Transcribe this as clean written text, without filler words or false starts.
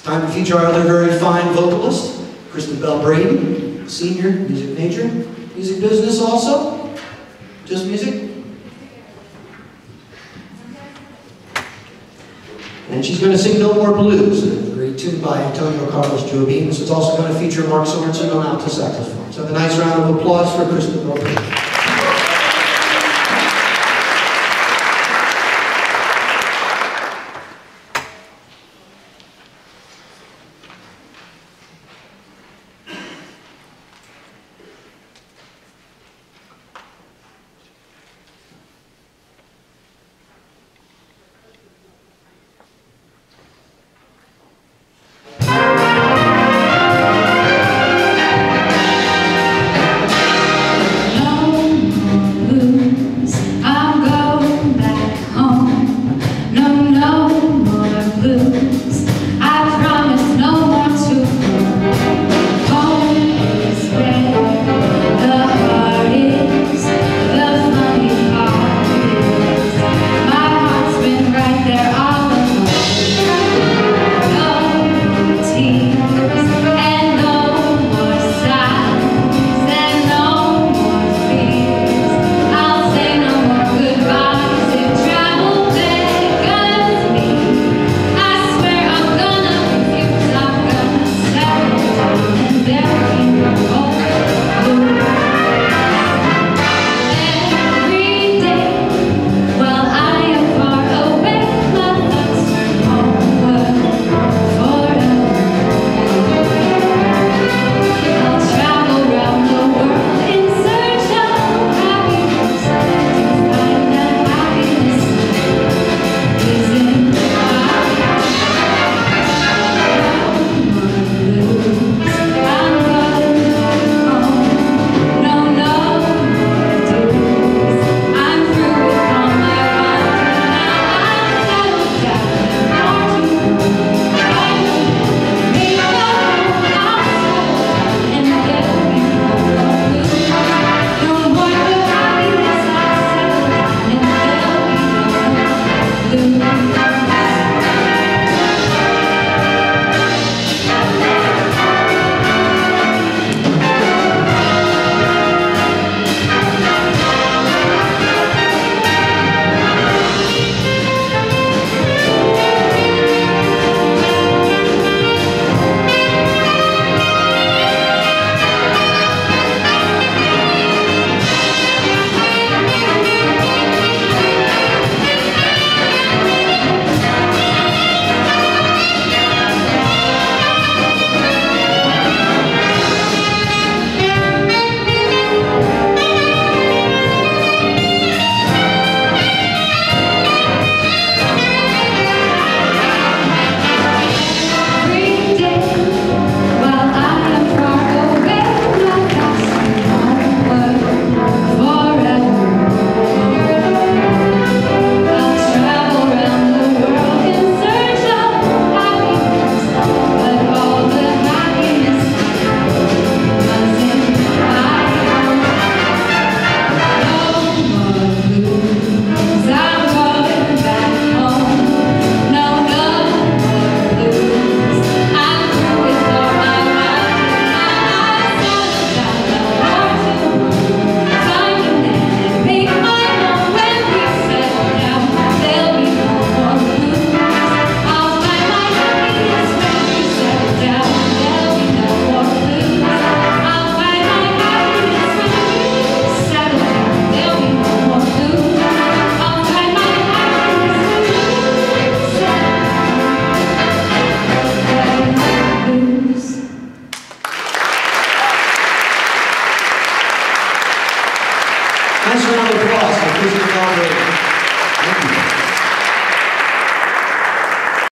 Time to feature our other very fine vocalist, Kristen Bell Braden, senior, music major, music business also, just music. And she's going to sing No More Blues, a great tune by Antonio Carlos Jobim. So it's also going to feature Mark Sorensen on alto saxophone. So have a nice round of applause for Kristen Bell Braden. Nice round of applause for Kristen Bell Braden.